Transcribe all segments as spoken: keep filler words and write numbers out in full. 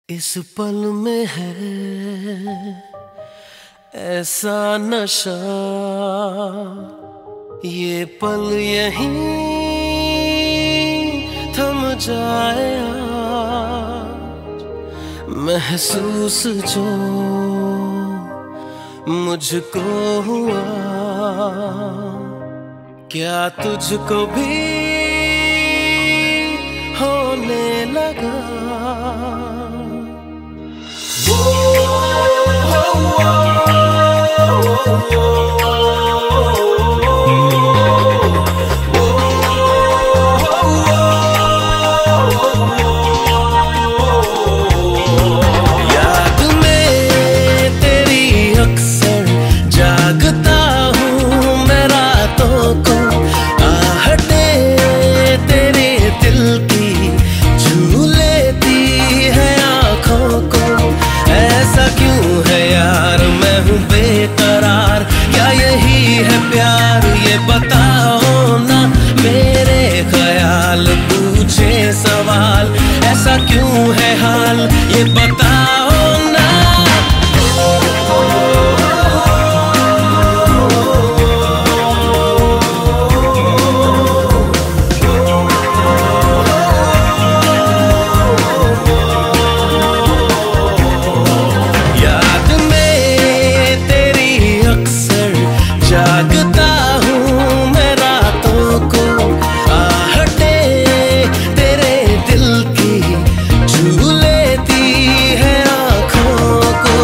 इस पल में है ऐसा नशा, ये पल यहीं थम जाए आज। महसूस जो मुझको हुआ, क्या तुझको भी होने लगा? याद में तेरी अक्सर जागता हूँ मैं रातों को, आहटे तेरे दिल की छू लेती है आँखों को। ऐसा क्यों है यार, मैं हूँ बेकरार, क्या यही है प्यार? ये बताओ ना, मेरे ख्याल पूछे सवाल, ऐसा क्यों है हाल? ये बताओ ना। जागता हूँ मैं रातों को, आहटे तेरे दिल की छू लेती है आँखों को।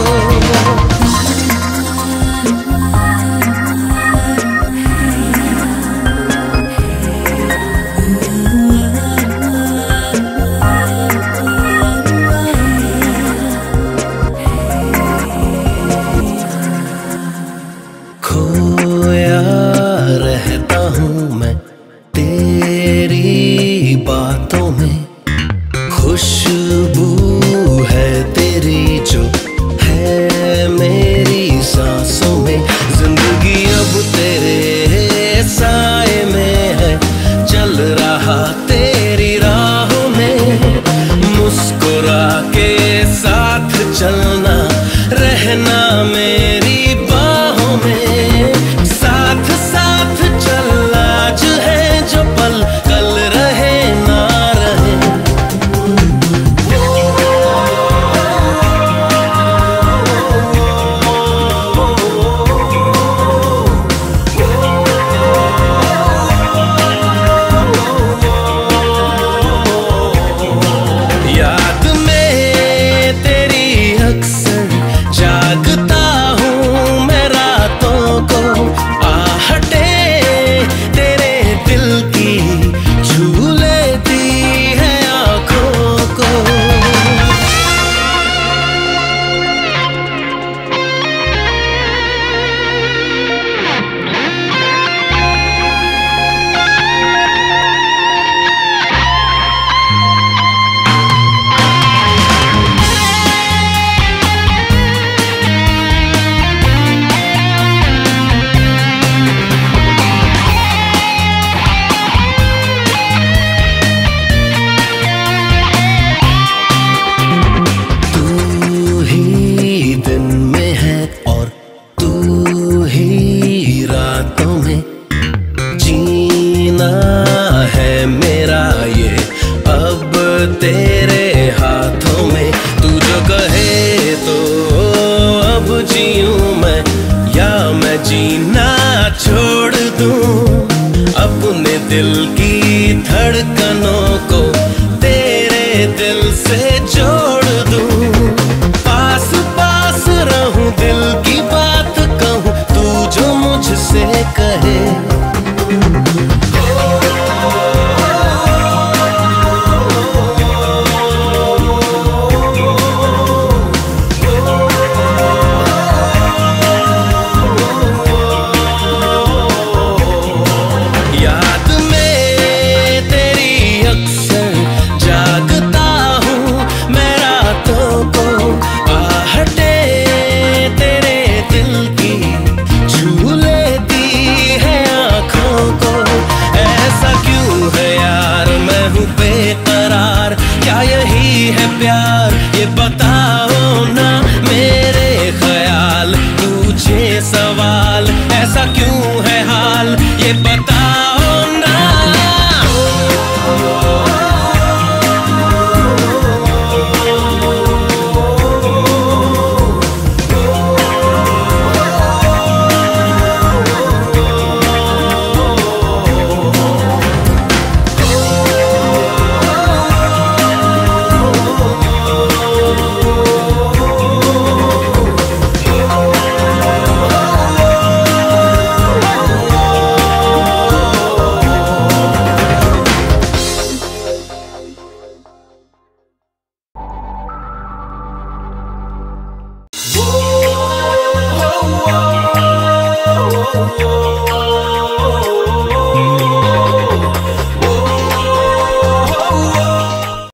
खोया रहता हूँ मैं तेरी बातों में, खुशबू है तेरी जो है मेरी सांसों में। जिंदगी अब तेरे साए में है, चल रहा तेरी राहों में। मुस्कुरा के साथ चलना, रहना मेरी बाहों में। साथ साथ चल आज है जो पल, कल रहे ना रहे। याद में तेरी अक्सर जागता हूँ मैं रातों को, आहटे तेरे दिल की छू लेती है आँखों को। तू ही दिन में है और तू ही रातों में, जीना है मेरा ये अब तेरे हाथों में। तू जो कहे तो अब जीऊं मैं, या मैं जीना छोड़ दूं। अपने दिल की धड़कनों को तेरे दिल से जोड़ दूं। पास पास रहूं, दिल की बात कहूं, तू जो मुझसे कहे। याद में तेरी अक्सर ओ